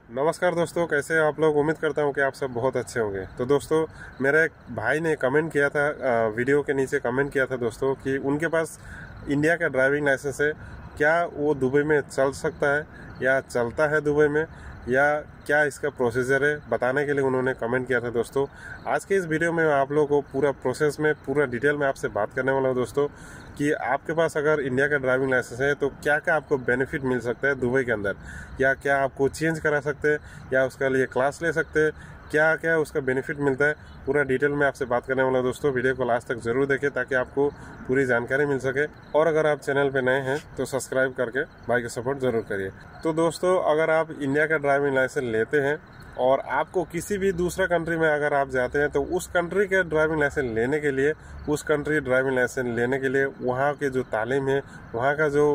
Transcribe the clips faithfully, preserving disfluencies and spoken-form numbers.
नमस्कार दोस्तों, कैसे हैं आप लोग। उम्मीद करता हूं कि आप सब बहुत अच्छे होंगे। तो दोस्तों, मेरे एक भाई ने कमेंट किया था, वीडियो के नीचे कमेंट किया था दोस्तों कि उनके पास इंडिया का ड्राइविंग लाइसेंस है, क्या वो दुबई में चल सकता है या चलता है दुबई में, या क्या इसका प्रोसीजर है, बताने के लिए उन्होंने कमेंट किया था दोस्तों। आज के इस वीडियो में आप लोगों को पूरा प्रोसेस में पूरा डिटेल में आपसे बात करने वाला हूँ दोस्तों कि आपके पास अगर इंडिया का ड्राइविंग लाइसेंस है तो क्या क्या आपको बेनिफिट मिल सकता है दुबई के अंदर, या क्या आपको चेंज करा सकते हैं या उसका लिए क्लास ले सकते हैं, क्या क्या उसका बेनिफिट मिलता है, पूरा डिटेल में आपसे बात करने वाला दोस्तों। वीडियो को लास्ट तक जरूर देखें ताकि आपको पूरी जानकारी मिल सके। और अगर आप चैनल पे नए हैं तो सब्सक्राइब करके भाई को सपोर्ट जरूर करिए। तो दोस्तों, अगर आप इंडिया का ड्राइविंग लाइसेंस लेते हैं और आपको किसी भी दूसरा कंट्री में अगर आप जाते हैं तो उस कंट्री के ड्राइविंग लाइसेंस लेने के लिए उस कंट्री ड्राइविंग लाइसेंस लेने के लिए वहाँ के जो तालीम है, वहाँ का जो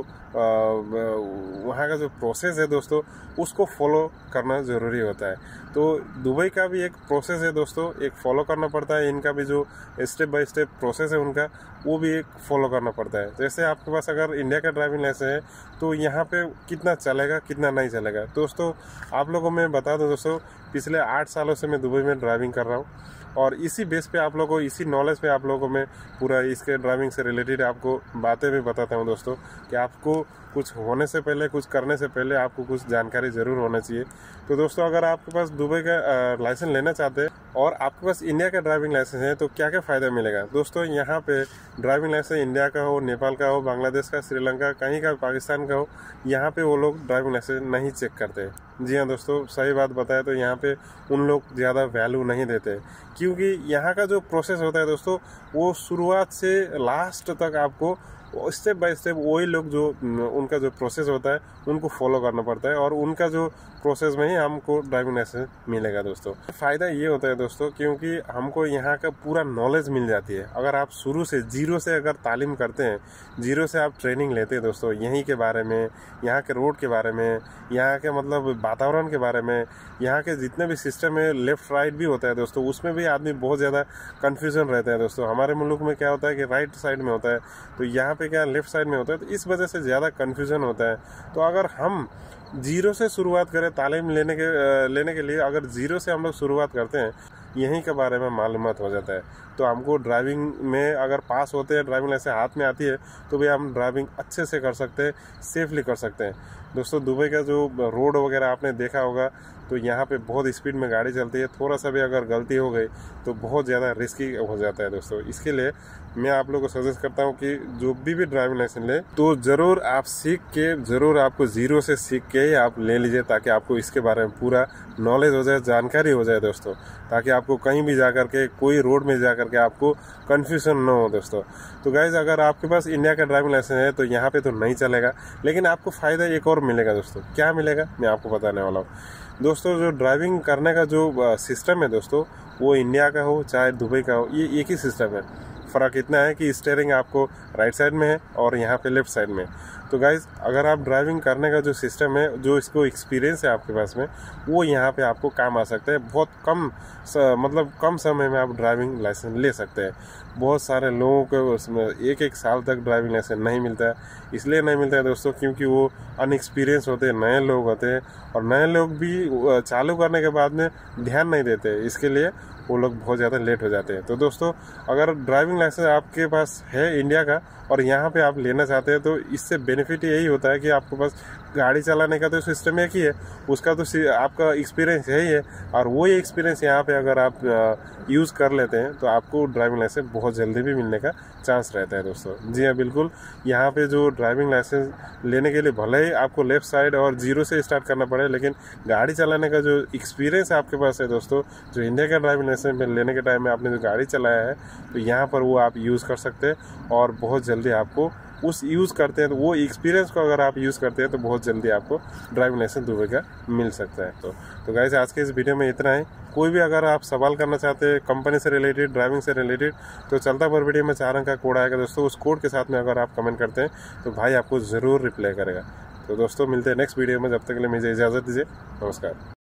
वहाँ का जो प्रोसेस है दोस्तों, उसको फॉलो करना ज़रूरी होता है। तो दुबई का भी एक प्रोसेस है दोस्तों, एक फॉलो करना पड़ता है। इनका भी जो स्टेप बाय स्टेप प्रोसेस है उनका, वो भी एक फॉलो करना पड़ता है। जैसे आपके पास अगर इंडिया का ड्राइविंग लाइसेंस है तो यहाँ पे कितना चलेगा कितना नहीं चलेगा दोस्तों, आप लोगों में बता दूं दोस्तों, पिछले आठ सालों से मैं दुबई में ड्राइविंग कर रहा हूँ और इसी बेस पे आप लोगों को, इसी नॉलेज पे आप लोगों को मैं पूरा इसके ड्राइविंग से रिलेटेड आपको बातें भी बताता हूँ दोस्तों कि आपको कुछ होने से पहले, कुछ करने से पहले आपको कुछ जानकारी ज़रूर होना चाहिए। तो दोस्तों, अगर आपके पास दुबई का लाइसेंस लेना चाहते हैं और आपके पास इंडिया का ड्राइविंग लाइसेंस है तो क्या क्या फ़ायदा मिलेगा दोस्तों। यहाँ पे ड्राइविंग लाइसेंस इंडिया का हो, नेपाल का हो, बांग्लादेश का, श्रीलंका, कहीं का, पाकिस्तान का हो, यहाँ पे वो लोग ड्राइविंग लाइसेंस नहीं चेक करते। जी हाँ दोस्तों, सही बात बताया तो यहाँ पे उन लोग ज़्यादा वैल्यू नहीं देते, क्योंकि यहाँ का जो प्रोसेस होता है दोस्तों, वो शुरुआत से लास्ट तक आपको स्टेप बाय स्टेप वही लोग जो उनका जो प्रोसेस होता है उनको फॉलो करना पड़ता है और उनका जो प्रोसेस में ही हमको ड्राइविंग लाइसेंस मिलेगा दोस्तों। फ़ायदा ये होता है दोस्तों, क्योंकि हमको यहाँ का पूरा नॉलेज मिल जाती है। अगर आप शुरू से जीरो से अगर तालीम करते हैं, जीरो से आप ट्रेनिंग लेते हैं दोस्तों, यहीं के बारे में, यहाँ के रोड के बारे में, यहाँ के मतलब वातावरण के बारे में, यहाँ के जितने भी सिस्टम है, लेफ्ट राइट भी होता है दोस्तों, उसमें भी आदमी बहुत ज़्यादा कन्फ्यूजन रहता है दोस्तों। हमारे मुल्क में क्या होता है कि राइट साइड में होता है, तो यहाँ पे क्या लेफ्ट साइड में होता है, तो इस वजह से ज़्यादा कन्फ्यूजन होता है। तो अगर हम जीरो से शुरुआत करें तालीम लेने के लेने के लिए, अगर जीरो से हम लोग शुरुआत करते हैं, यहीं के बारे में मालूमात हो जाता है, तो हमको ड्राइविंग में अगर पास होते हैं, ड्राइविंग लाइसेंस हाथ में आती है, तो भी हम ड्राइविंग अच्छे से कर सकते हैं, सेफली कर सकते हैं दोस्तों। दुबई का जो रोड वगैरह आपने देखा होगा, तो यहाँ पे बहुत स्पीड में गाड़ी चलती है, थोड़ा सा भी अगर गलती हो गई तो बहुत ज़्यादा रिस्की हो जाता है दोस्तों। इसके लिए मैं आप लोगों को सजेस्ट करता हूँ कि जो भी भी ड्राइविंग लाइसेंस ले तो ज़रूर आप सीख के, ज़रूर आपको ज़ीरो से सीख के ही आप ले लीजिए, ताकि आपको इसके बारे में पूरा नॉलेज हो जाए, जानकारी हो जाए दोस्तों, ताकि आपको कहीं भी जा कर के, कोई रोड में जा कर के आपको कन्फ्यूजन न हो दोस्तों। तो गाइज, अगर आपके पास इंडिया का ड्राइविंग लाइसेंस है तो यहाँ पे तो नहीं चलेगा, लेकिन आपको फ़ायदा एक और मिलेगा दोस्तों। क्या मिलेगा मैं आपको बताने वाला हूँ दोस्तों। जो ड्राइविंग करने का जो सिस्टम है दोस्तों, वो इंडिया का हो चाहे दुबई का हो, ये एक ही सिस्टम है। फ़र्क इतना है कि स्टीयरिंग आपको राइट साइड में है और यहाँ पे लेफ्ट साइड में। तो गाइज़, अगर आप ड्राइविंग करने का जो सिस्टम है, जो इसको एक्सपीरियंस है आपके पास में, वो यहाँ पे आपको काम आ सकता है। बहुत कम स, मतलब कम समय में आप ड्राइविंग लाइसेंस ले सकते हैं। बहुत सारे लोगों को उसमें एक एक साल तक ड्राइविंग लाइसेंस नहीं मिलता है। इसलिए नहीं मिलता है दोस्तों क्योंकि वो अनएक्सपीरियंस होते हैं, नए लोग होते हैं, और नए लोग भी चालू करने के बाद में ध्यान नहीं देते, इसके लिए वो लोग बहुत ज़्यादा लेट हो जाते हैं। तो दोस्तों, अगर ड्राइविंग लाइसेंस आपके पास है इंडिया का और यहाँ पे आप लेना चाहते हैं, तो इससे बेनिफिट यही होता है कि आपके पास गाड़ी चलाने का तो सिस्टम एक ही है, उसका तो आपका एक्सपीरियंस यही है, और वही एक्सपीरियंस यहाँ पे अगर आप यूज़ कर लेते हैं तो आपको ड्राइविंग लाइसेंस बहुत जल्दी भी मिलने का चांस रहता है दोस्तों। जी हाँ, बिल्कुल। यहाँ पे जो ड्राइविंग लाइसेंस लेने के लिए भले ही आपको लेफ़्ट साइड और जीरो से स्टार्ट करना पड़े, लेकिन गाड़ी चलाने का जो एक्सपीरियंस आपके पास है दोस्तों, जो इंडिया का ड्राइविंग लाइसेंस लेने के टाइम में आपने जो गाड़ी चलाया है, तो यहाँ पर वो आप यूज़ कर सकते हैं और बहुत जल्दी आपको उस यूज़ करते हैं, तो वो एक्सपीरियंस को अगर आप यूज़ करते हैं तो बहुत जल्दी आपको ड्राइविंग लाइसेंस दुबई का मिल सकता है। तो तो गाइस, आज के इस वीडियो में इतना है। कोई भी अगर आप सवाल करना चाहते हैं कंपनी से रिलेटेड, ड्राइविंग से रिलेटेड, तो चलता पर वीडियो में चार अंक का कोड आएगा दोस्तों, उस कोड के साथ में अगर आप कमेंट करते हैं तो भाई आपको ज़रूर रिप्लाई करेगा। तो दोस्तों, मिलते हैं नेक्स्ट वीडियो में, जब तक के लिए मुझे इजाज़त दीजिए। नमस्कार।